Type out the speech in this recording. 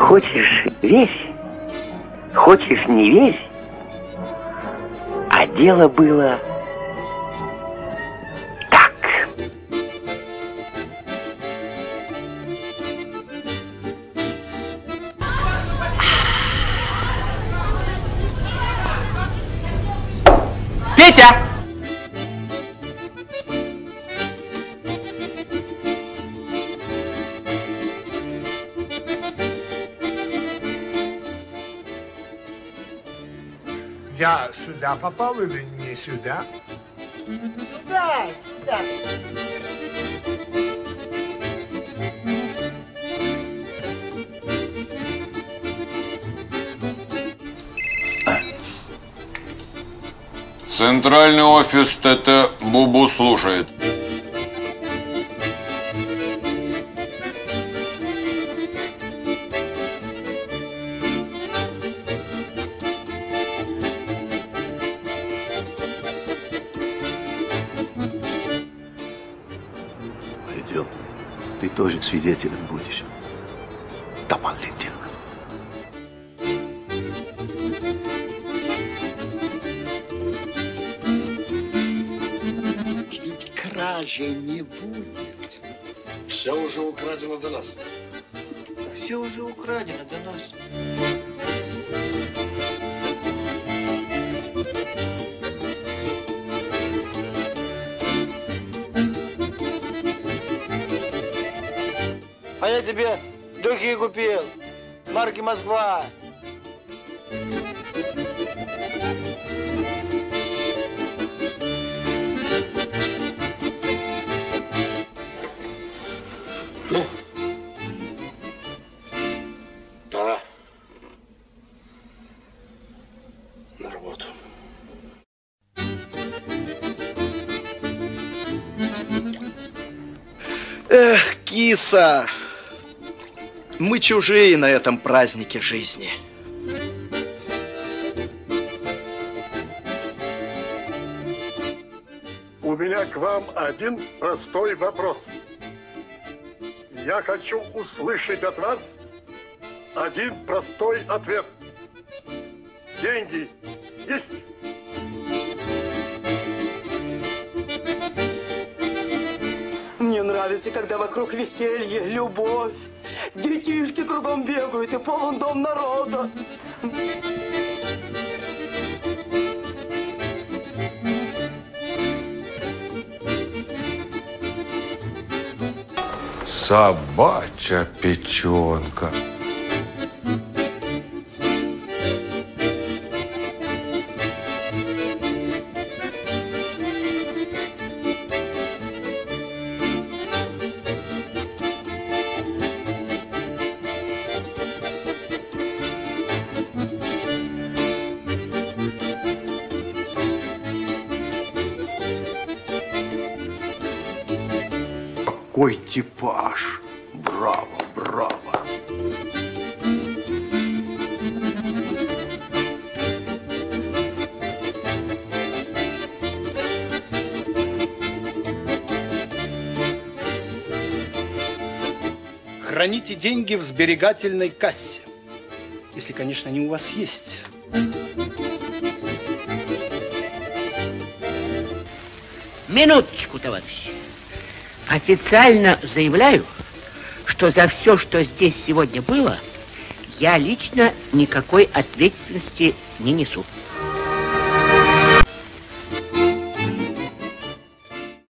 Хочешь верь, хочешь не верь, а дело было так. Петя! Я сюда попал или не сюда? Сюда, сюда. Центральный офис ТТ Бубу слушает. Пойдем. Ты тоже свидетелем будешь. Топал летел. Ведь кражи не будет. Все уже украдено до нас. Все уже украдено до нас. А я тебе духи купил. Марки Москва. Ну, пора на работу. Эх, киса, мы чужие на этом празднике жизни. У меня к вам один простой вопрос. Я хочу услышать от вас один простой ответ. Деньги есть? Мне нравится, когда вокруг веселье, любовь. Детишки кругом бегают и полон дом народа. Собачья печенка. Какой типаж! Браво, браво! Храните деньги в сберегательной кассе. Если, конечно, они у вас есть. Минуточку, товарищи. Официально заявляю, что за все, что здесь сегодня было, я лично никакой ответственности не несу.